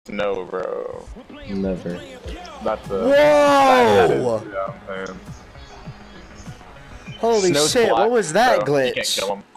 No, bro. Never. That's a. Whoa! Yeah, I'm saying. Holy Snow's shit, black, what was that bro. You can't glitch? kill him.